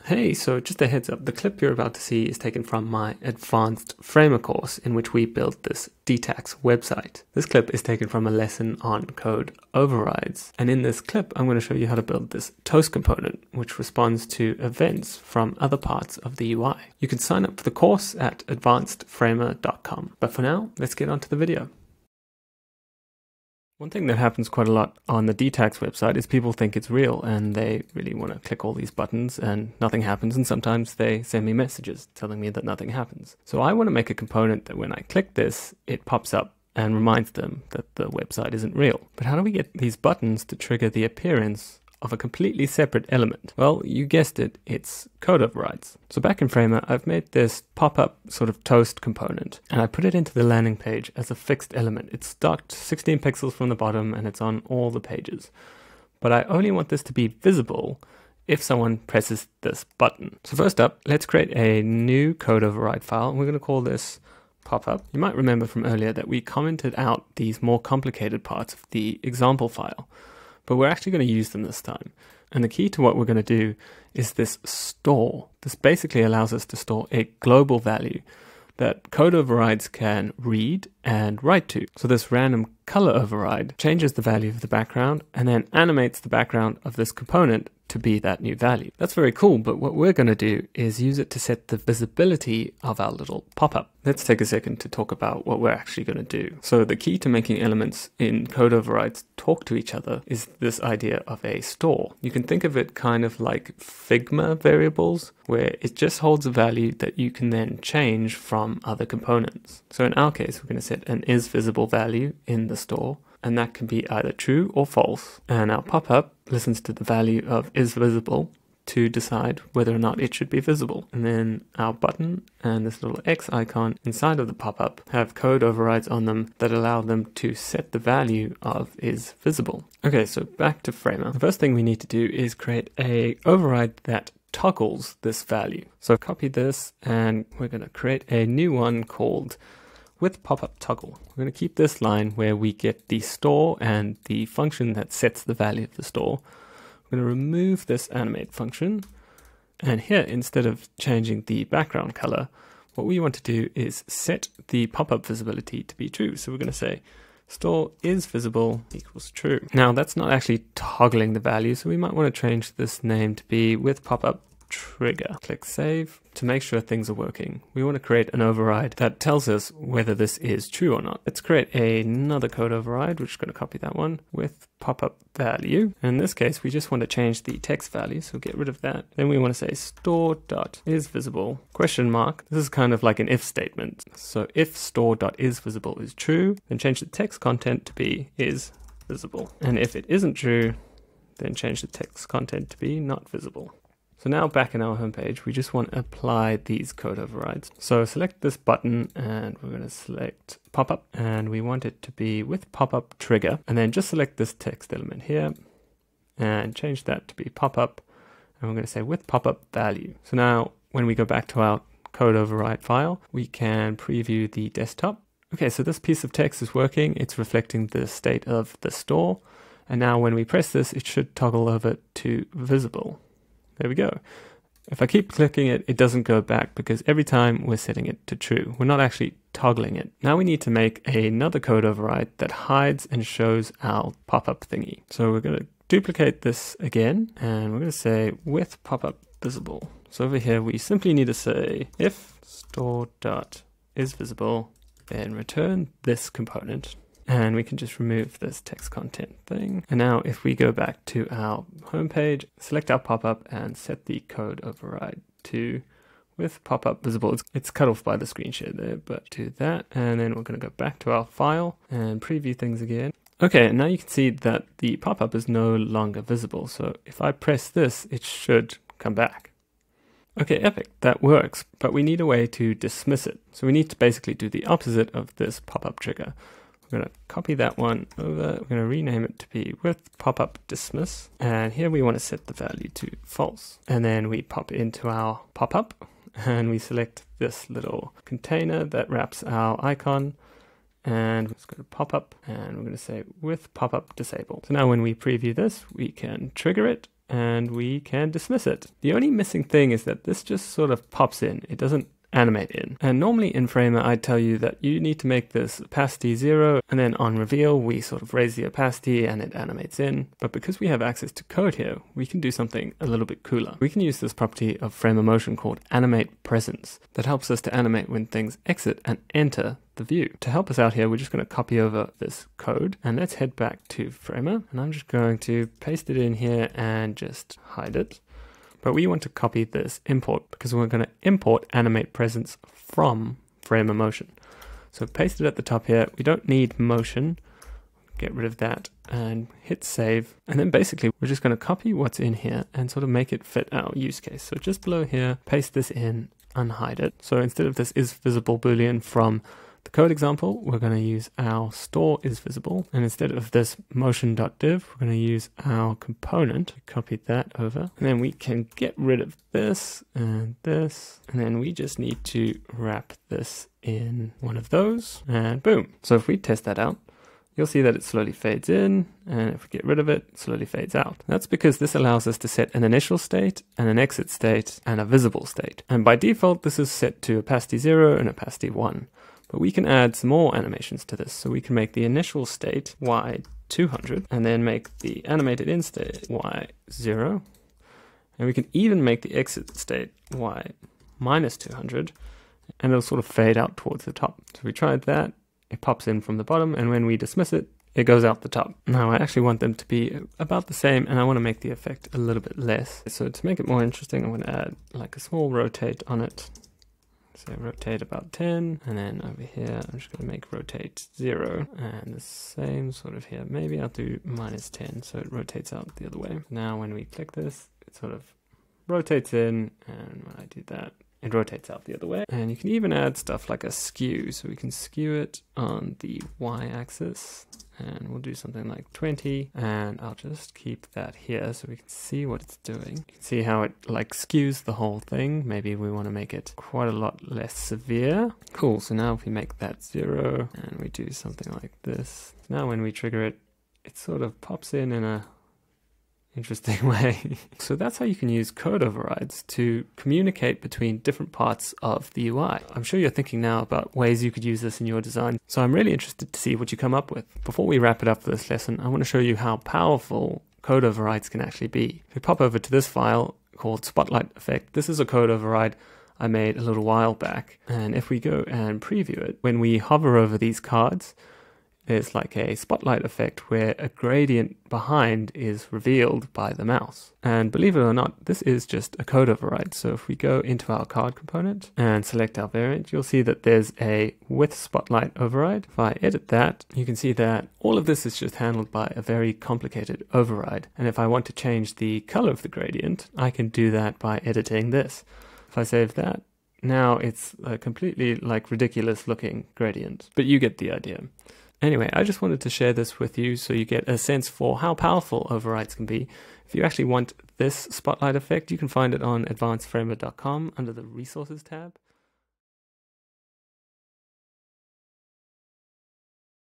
Hey, so just a heads up, the clip you're about to see is taken from my Advanced Framer course in which we built this DTAX website. This clip is taken from a lesson on code overrides, and in this clip I'm going to show you how to build this toast component which responds to events from other parts of the UI. You can sign up for the course at advancedframer.com, but for now, let's get on to the video. One thing that happens quite a lot on the DTAX website is people think it's real and they really want to click all these buttons and nothing happens, and sometimes they send me messages telling me that nothing happens. So I want to make a component that when I click this, it pops up and reminds them that the website isn't real. But how do we get these buttons to trigger the appearance of a completely separate element? Well, you guessed it, it's code overrides. So back in Framer, I've made this pop-up sort of toast component, and I put it into the landing page as a fixed element. It's docked 16 pixels from the bottom, and it's on all the pages. But I only want this to be visible if someone presses this button. So first up, let's create a new code override file, and we're going to call this Popup. You might remember from earlier that we commented out these more complicated parts of the example file, but we're actually going to use them this time. And the key to what we're going to do is this store. This basically allows us to store a global value that code overrides can read and write to. So this random color override changes the value of the background and then animates the background of this component to be that new value. That's very cool, but what we're going to do is use it to set the visibility of our little pop-up. Let's take a second to talk about what we're actually going to do. So the key to making elements in code overrides talk to each other is this idea of a store. You can think of it kind of like Figma variables, where it just holds a value that you can then change from other components. So in our case, we're going to set an isVisible value in the store, and that can be either true or false. And our pop-up listens to the value of isVisible to decide whether or not it should be visible. And then our button and this little X icon inside of the pop-up have code overrides on them that allow them to set the value of isVisible. Okay, so back to Framer. The first thing we need to do is create a override that toggles this value. So copy this, and we're going to create a new one called with pop-up toggle. We're going to keep this line where we get the store and the function that sets the value of the store. We're going to remove this animate function, and here, instead of changing the background color, what we want to do is set the pop-up visibility to be true. So we're going to say store is visible equals true. Now that's not actually toggling the value, so we might want to change this name to be with pop-up trigger. Click save. To make sure things are working, we want to create an override that tells us whether this is true or not. Let's create another code override, which is going to copy that one with pop-up value. And in this case, we just want to change the text value, so get rid of that. Then we want to say store.isVisible question mark. This is kind of like an if statement. So if store.isVisible is true, then change the text content to be isVisible. And if it isn't true, then change the text content to be not visible. So now back in our homepage, we just want to apply these code overrides. So select this button, and we're going to select pop-up, and we want it to be with pop-up trigger. And then just select this text element here and change that to be pop-up. And we're going to say with pop-up value. So now when we go back to our code override file, we can preview the desktop. Okay, so this piece of text is working. It's reflecting the state of the store. And now when we press this, it should toggle over to visible. There we go. If I keep clicking it, it doesn't go back because every time we're setting it to true. We're not actually toggling it. Now we need to make another code override that hides and shows our pop-up thingy. So we're going to duplicate this again, and we're going to say with pop-up visible. So over here, we simply need to say if store.isVisible, then return this component. And we can just remove this text content thing. And now if we go back to our home page, select our pop-up and set the code override to with pop-up visible. It's cut off by the screen share there, but do that. And then we're going to go back to our file and preview things again. Okay, and now you can see that the pop-up is no longer visible. So if I press this, it should come back. Okay, epic, that works, but we need a way to dismiss it. So we need to basically do the opposite of this pop-up trigger. We're going to copy that one over. We're going to rename it to be with pop-up dismiss. And here we want to set the value to false. And then we pop into our pop-up and we select this little container that wraps our icon. And let's go to pop-up and we're going to say with pop-up disabled. So now when we preview this, we can trigger it and we can dismiss it. The only missing thing is that this just sort of pops in. It doesn't animate in. And normally in Framer, I'd tell you that you need to make this opacity 0, and then on reveal, we sort of raise the opacity and it animates in. But because we have access to code here, we can do something a little bit cooler. We can use this property of Framer motion called Animate Presence that helps us to animate when things exit and enter the view. To help us out here, we're just going to copy over this code, and let's head back to Framer, and I'm just going to paste it in here and just hide it. But we want to copy this import because we're going to import Animate Presence from Framer Motion. So paste it at the top here. We don't need motion. Get rid of that and hit save. And then basically we're just going to copy what's in here and sort of make it fit our use case. So just below here, paste this in, unhide it. So instead of this is visible Boolean from the code example, we're going to use our store is visible, and instead of this motion.div, we're going to use our component. Copy that over, and then we can get rid of this, and then we just need to wrap this in one of those, and boom. So if we test that out, you'll see that it slowly fades in, and if we get rid of it, it slowly fades out. That's because this allows us to set an initial state, and an exit state, and a visible state. And by default, this is set to opacity 0 and opacity 1. But we can add some more animations to this. So we can make the initial state y200 and then make the animated in state y0. And we can even make the exit state y minus 200, and it'll sort of fade out towards the top. So we tried that, it pops in from the bottom, and when we dismiss it, it goes out the top. Now I actually want them to be about the same, and I want to make the effect a little bit less. So to make it more interesting, I'm going to add like a small rotate on it. So rotate about 10, and then over here, I'm just going to make rotate 0, and the same sort of here. Maybe I'll do minus 10, so it rotates out the other way. Now when we click this, it sort of rotates in, and when I do that, it rotates out the other way. And you can even add stuff like a skew, so we can skew it on the y-axis, and we'll do something like 20, and I'll just keep that here so we can see what it's doing. You can see how it like skews the whole thing. Maybe we want to make it quite a lot less severe. Cool, so now if we make that 0 and we do something like this, now when we trigger it, it sort of pops in a interesting way. So that's how you can use code overrides to communicate between different parts of the UI. I'm sure you're thinking now about ways you could use this in your design, so I'm really interested to see what you come up with. Before we wrap it up for this lesson, I want to show you how powerful code overrides can actually be. If we pop over to this file called Spotlight Effect, this is a code override I made a little while back, and if we go and preview it, when we hover over these cards, there's like a spotlight effect where a gradient behind is revealed by the mouse. And believe it or not, this is just a code override. So if we go into our card component and select our variant, you'll see that there's a with spotlight override. If I edit that, you can see that all of this is just handled by a very complicated override. And if I want to change the color of the gradient, I can do that by editing this. If I save that, now it's a completely like ridiculous looking gradient, but you get the idea. Anyway, I just wanted to share this with you so you get a sense for how powerful overrides can be. If you actually want this spotlight effect, you can find it on advancedframer.com under the resources tab.